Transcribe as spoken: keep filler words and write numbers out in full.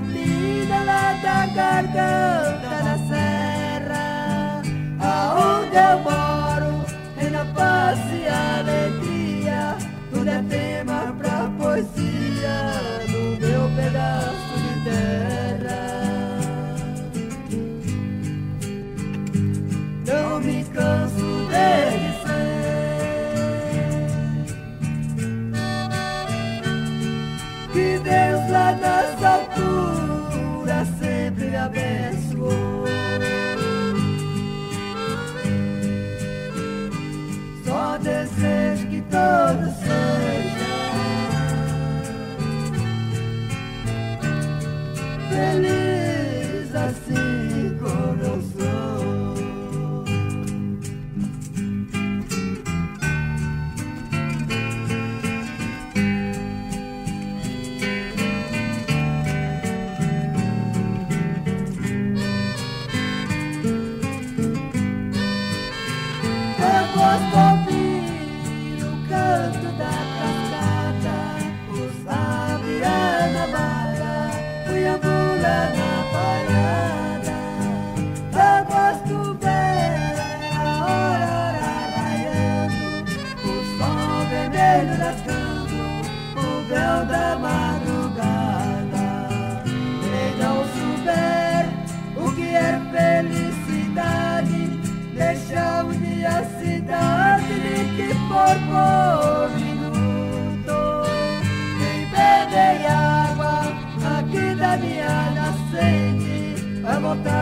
vida lá da garganta da serra, aonde eu moro, é na paz e alegria, tudo é tema pra poesia no meu pedaço de terra. Não me canso de dizer que Deus lá das alturas sempre me abençoou. Só desejo que todos sejam felizes assim como eu sou. Eu gosto de ouvir o canto da cascata, os sabiá na mata, o iambula na parada. Eu gosto de ver a aurora raiando, o sol vermelho rasgando o véu da madrugada. Quem não souber o que é felicidade, deixa um dia a cidade de que for por minuto. Quem bebe água aqui da minha nascente vai voltar